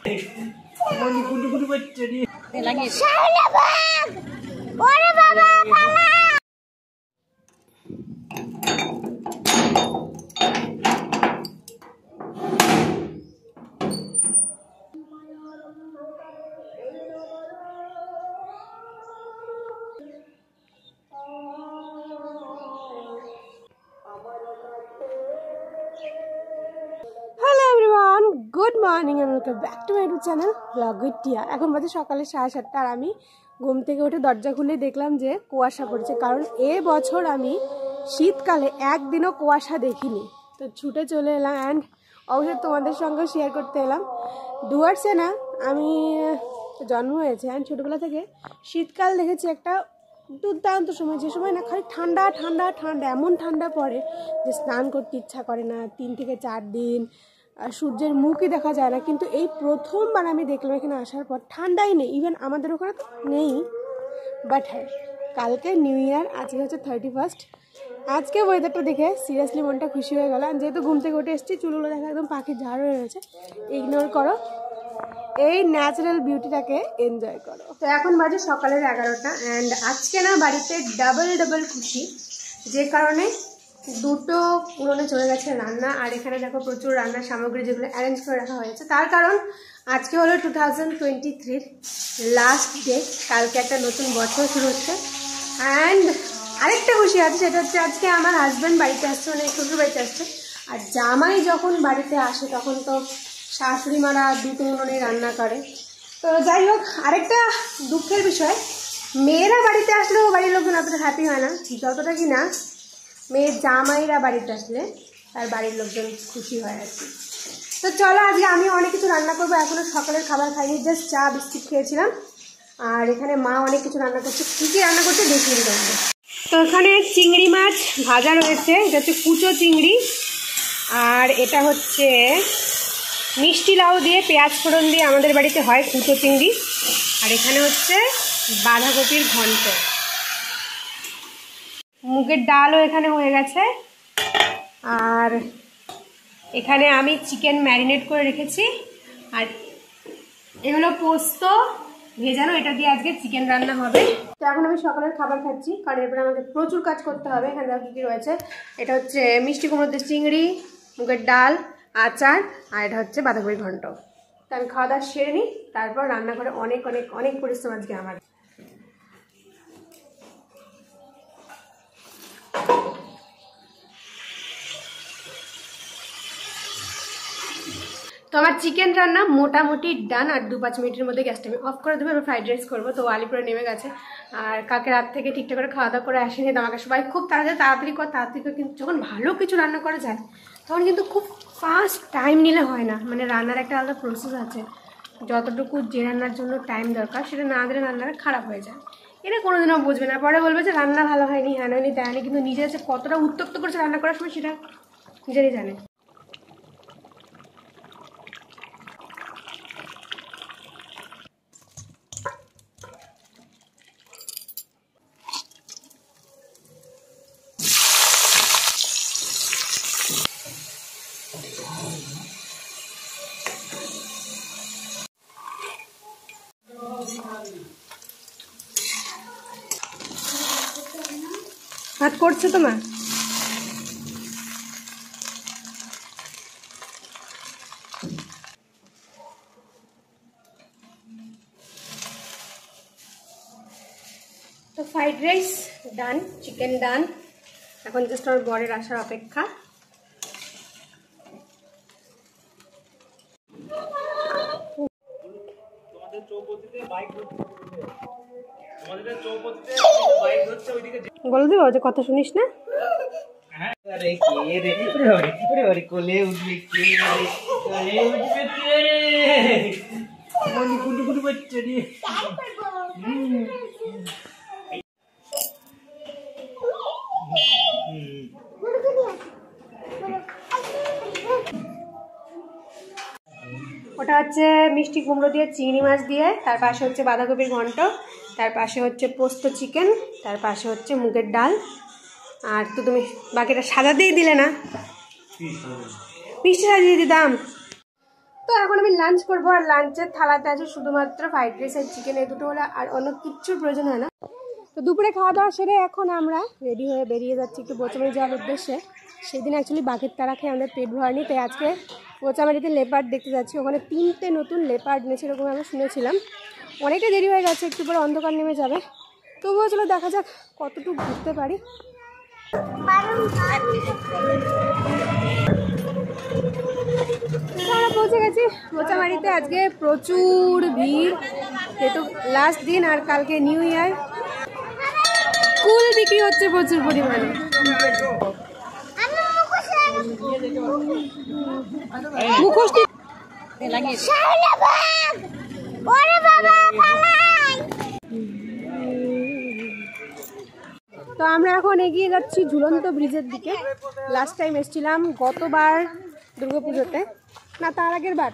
Good morning and welcome back to my YouTube channel vlog with Tia. এখন বাজে সকালে 7:30 আর আমি ঘুম থেকে উঠে দরজা খুলে দেখলাম যে কুয়াশা পড়ছে, কারণ বছর আমি শীতকালে একদিনও কুয়াশা দেখিনি। তো ছুটে চলে এলাম অ্যান্ড অবশ্যই তোমাদের সঙ্গে শেয়ার করতে এলাম। ডুয়ার্সে না আমি জন্ম হয়েছে অ্যান্ড ছোটোবেলা থেকে শীতকাল দেখেছি একটা দুর্দান্ত সময়, যে সময় না খালি ঠান্ডা ঠান্ডা ঠান্ডা, এমন ঠান্ডা পড়ে যে স্নান করতে ইচ্ছা করে না 3 থেকে 4 দিন, আর সূর্যের মুখই দেখা যায় না। কিন্তু এই প্রথমবার আমি দেখলাম এখানে আসার পর ঠান্ডাই নেই, ইভেন আমাদের ওখানে তো নেই। বাট হ্যাঁ, কালকে নিউ ইয়ার, আজকে হচ্ছে 31। আজকে ওয়েদারটা দেখে সিরিয়াসলি মনটা খুশি হয়ে গেল। যেহেতু ঘুম থেকে উঠে এসেছি, চুলগুলো দেখা একদম পাখির ঝাড় হয়ে রয়েছে, ইগনোর করো, এই ন্যাচারাল বিউটিটাকে এনজয় করো। তো এখন বাজে সকালের 11টা অ্যান্ড আজকে না বাড়িতে ডাবল খুশি, যে কারণে দুটো উনুনে চলে গেছে রান্না। আর এখানে দেখো প্রচুর রান্নার সামগ্রী যেগুলো অ্যারেঞ্জ করে রাখা হয়েছে, তার কারণ আজকে হলো 2023 লাস্ট ডে, কালকে একটা নতুন বছর শুরু হচ্ছে। অ্যান্ড আরেকটা খুশি আছে, সেটা হচ্ছে আজকে আমার হাজব্যান্ড বাড়িতে আসছে, মানে শ্বশুর বাড়িতে আসছে। আর জামাই যখন বাড়িতে আসে তখন তো শাশুড়ি মারা দুটো উনুনে রান্না করে। তো যাই হোক, আরেকটা দুঃখের বিষয়, মেয়েরা বাড়িতে আসলেও বাড়ির লোকজন অতটা হ্যাপি হয় না, যতটা কি না মেয়ের জামাইরা বাড়িতে আসলে তার বাড়ির লোকজন খুশি হয় আর কি। তো চলো, আজকে আমি অনেক কিছু রান্না করবো। এখনও সকালের খাবার খাইনি, জাস্ট চা বিস্কিট খেয়েছিলাম। আর এখানে মা অনেক কিছু রান্না করছে, কী কী রান্না করছে দেখিয়ে দিতে হবে। তো এখানে চিংড়ি মাছ ভাজা রয়েছে, এটা হচ্ছে কুচো চিংড়ি। আর এটা হচ্ছে মিষ্টি লাউ দিয়ে পেঁয়াজ ফোড়ন দিয়ে আমাদের বাড়িতে হয় কুচো চিংড়ি। আর এখানে হচ্ছে বাঁধাকপির ঘন্ট। মুগের ডালও এখানে হয়ে গেছে। আর এখানে আমি চিকেন ম্যারিনেট করে রেখেছি। আর এগুলো পোস্ত ভেজানো, এটা দিয়ে আজকে চিকেন রান্না হবে। তো এখন আমি সকালের খাবার খাচ্ছি, কারণ এরপরে আমাকে প্রচুর কাজ করতে হবে। এখানে দেখো কী কী রয়েছে, এটা হচ্ছে মিষ্টি কুমড়ো দিয়ে চিংড়ি, মুগের ডাল, আচার, আর এটা হচ্ছে বাঁধাকপির ঘন্ট। তো আমি খাওয়া দাওয়া সেরে নিই, তারপর রান্না করে অনেক অনেক অনেক পরিশ্রম আজকে আমার। তো আমার চিকেন রান্না মোটামুটি ডান। আর 2-5 মিনিটের মধ্যে গ্যাসটা আমি অফ করে দেবো। এবার ফ্রাইড রাইস করবো। তো আলিপুরে নেমে গেছে, আর কালকে রাত থেকে ঠিকঠাক করে খাওয়া দাওয়া করে আসেনি। তো আমাকে সবাই খুব তাড়াতাড়ি করে, কিন্তু যখন ভালো কিছু রান্না করা যায় তখন কিন্তু খুব ফাস্ট টাইম নিলে হয় না। মানে রান্নার একটা আলাদা প্রসেস আছে, যতটুকু যে রান্নার জন্য টাইম দরকার সেটা না দিলে রান্নাটা খারাপ হয়ে যায়। এটা কোনোদিনও বুঝবে না, পরে বলবে যে রান্না ভালো হয়নি, হ্যাঁ হয়নি তাই হয়নি। কিন্তু নিজে যে কতটা উত্তপ্ত করেছে রান্না করার সময় সেটা নিজেরই জানে। ভাত করছে তোমার? তো fried rice done, chicken done, এখন জাস্ট আমার বরের আসার অপেক্ষা। বলে দেবো যে কথা শুনিস না। ওটা হচ্ছে মিষ্টি কুমড়ো দিয়ে চিংড়ি মাছ দিয়ে, তার পাশে হচ্ছে বাঁধাকপির ঘন্ট, তার পাশে হচ্ছে পোস্ত চিকেন, তার পাশে হচ্ছে মুগের ডাল। আর তো তুমি বাকিটা সাজাতেই দিলে না, মিষ্টি সাজিয়ে দিতাম। তো এখন আমি লাঞ্চ করবো, আর লাঞ্চের থালাতে আছে শুধুমাত্র ফ্রাইড রাইস আর চিকেন, এই দুটো হলে আর অন্য কিচ্ছুর প্রয়োজন হয় না। তো দুপুরে খাওয়া দাওয়া সেরে এখন আমরা রেডি হয়ে বেরিয়ে যাচ্ছি একটু বোচামারি যাওয়ার উদ্দেশ্যে। সেদিন অ্যাকচুয়ালি বাঘের তারা খেয়ে আমাদের পেট ভরেনি, তাই আজকে বোচামারিতে লেপার্ড দেখতে যাচ্ছি। ওখানে 3টে নতুন লেপার্ড এনেছে এরকম আমরা শুনেছিলাম। অনেকটা দেরি হয়ে গেছে, একটু পরে অন্ধকার নেমে যাবে। তবুও চলো দেখা যাক কতটুকু ঘুরতে পারি। আমরা পৌঁছে গেছি বোচামারিতে। আজকে প্রচুর ভিড়, যেহেতু লাস্ট দিন আর কালকে নিউ ইয়ার। কুল বিক্রি হচ্ছে প্রচুর পরিমাণে। মুখোশটি তো আমরা এখন এগিয়ে যাচ্ছি ঝুলন্ত ব্রিজের দিকে। লাস্ট টাইম এসেছিলাম গতবার দুর্গাপুজোতে, না তার আগের বার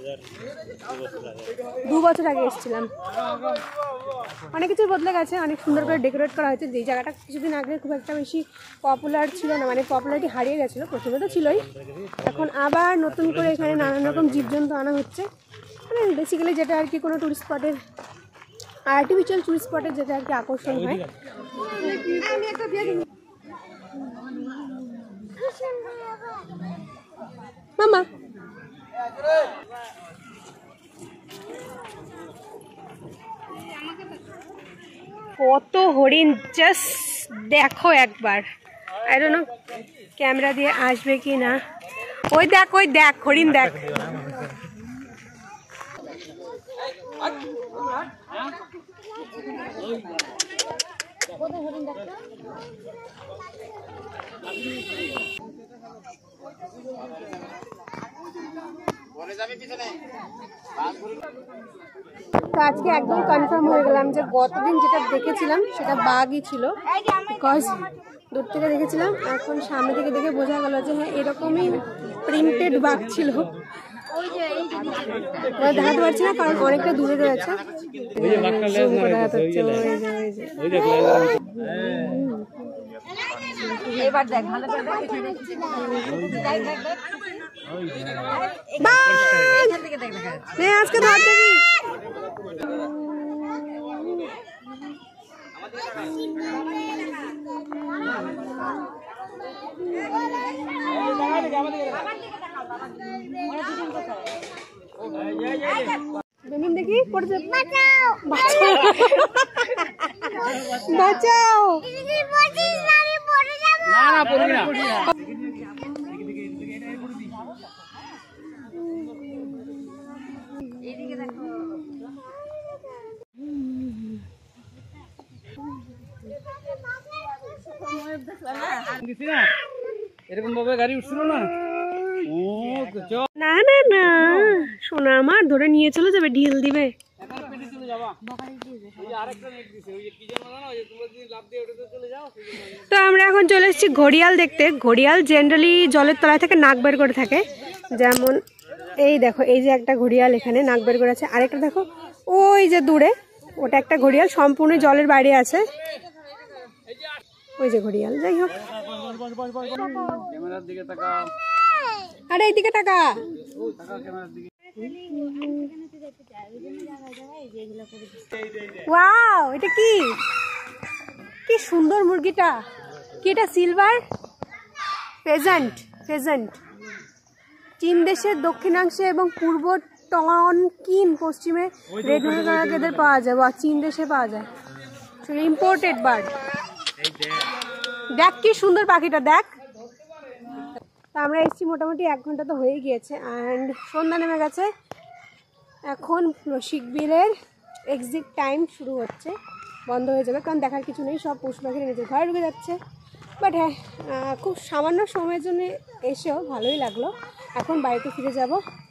2 বছর আগে এসেছিলাম। অনেক কিছু বদলে গেছে, অনেক সুন্দর করে ডেকোরেট করা হয়েছে। যেই জায়গাটা কিছুদিন আগে খুব একটা বেশি পপুলার ছিল না, মানে পপুলারিটি হারিয়ে গেছিলো, প্রথমে তো ছিলই, এখন আবার নতুন করে এখানে নানান রকম জীবজন্তু আনা হচ্ছে। মানে বেসিক্যালি যেটা আর কি কোনো টুরিস্ট স্পটের, আর্টিফিশিয়াল টুরিস্ট স্পটের যেটা আর কি আকর্ষণ হয়। মামা কত হরিণ, জাস্ট দেখো একবার। আই ডোন্ট নো ক্যামেরা দিয়ে আসবে কি না। ওই দেখ হরিণ দেখ। তো আজকে একদম কনফার্ম হয়ে গেলাম যে গতদিন যেটা দেখেছিলাম সেটা বাঘই ছিল, বিকজ দূর থেকে দেখেছিলাম। এখন সামনে থেকে দেখে বোঝা গেল যে হ্যাঁ এরকমই প্রিন্টেড বাঘ ছিল। দেখাতে পারছি না কারণ অনেকটা দূরে রয়েছে। এবার দেখ ভালো করে দেখ, এখান থেকে দেখ দেখা যাচ্ছে। আজকে ধর দেখি। দেখি পড়ছে, বাঁচাও। এরকম ভাবে গাড়ি উঠছিল না। না না না সোনা আমার ধরে নিয়ে চলে যাবে, ঢিল দিবে। তো আমরা এখন চলে এসেছি ঘড়িয়াল দেখতে। ঘড়িয়াল জেনারেলি জলের তলায় থেকে নাক বের করে থাকে। যেমন এই দেখো, এই যে একটা ঘড়িয়াল এখানে নাক বের করে আছে, আরেকটা দেখো ওই যে দূরে, ওটা একটা ঘড়িয়াল সম্পূর্ণ জলের বাইরে আছে, ওই যে ঘড়িয়াল। যাই হোক, আরে এইদিকে টাকা। ওয়াও, এটা কি কি সুন্দর মুরগিটা। কি এটা? Silver pheasant. চীন দেশের দক্ষিণাংশে এবং পূর্ব টঙ্গকিন পশ্চিমে রেড মুরগিদের পাওয়া যায়, বা চীন দেশে পাওয়া যায়, ইম্পোর্টেড বার্ড। দেখ কি সুন্দর পাখিটা, দেখ। তা আমরা এসেছি মোটামুটি 1 ঘন্টা তো হয়ে গিয়েছে, অ্যান্ড সন্ধ্যা নেমে গেছে। এখন রসিকবিলের এক্সিট টাইম শুরু হচ্ছে, বন্ধ হয়ে যাবে কারণ দেখার কিছু নেই, সব পশু পাখিরা নিজের ঘরে ঢুকে যাচ্ছে। বাট হ্যাঁ, খুব সামান্য সময়ের জন্য এসেও ভালোই লাগলো। এখন বাড়িতে ফিরে যাব।